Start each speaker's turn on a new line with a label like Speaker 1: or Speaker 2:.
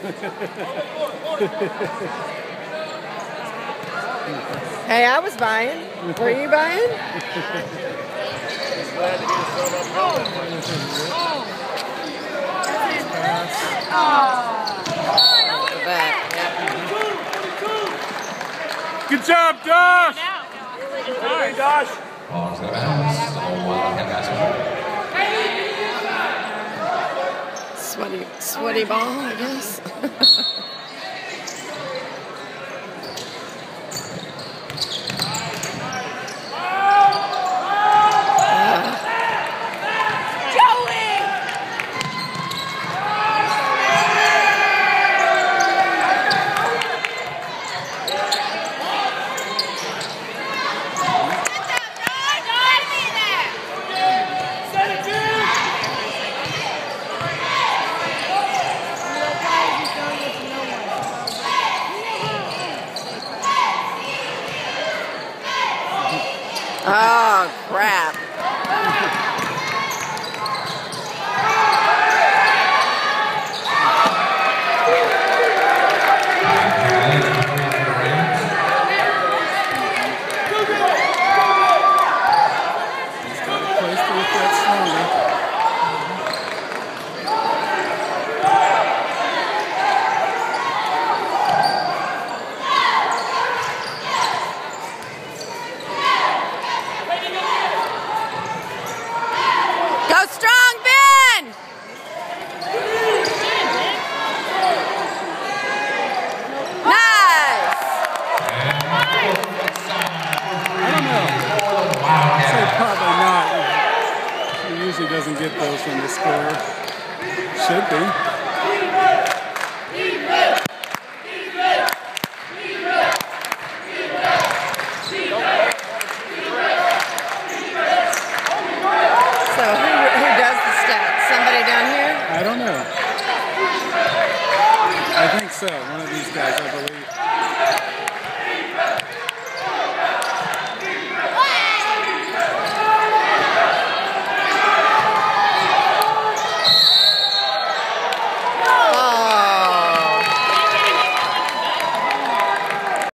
Speaker 1: Hey, I was buying. Were you buying?
Speaker 2: Good job, Josh!
Speaker 3: Hey, Josh!
Speaker 4: Ball's out of bounds.
Speaker 1: Sweaty ball, I guess. Oh, crap. Go strong, Ben! Nice!
Speaker 2: I don't know. I'd say probably not. He usually doesn't get those from the score. Should be.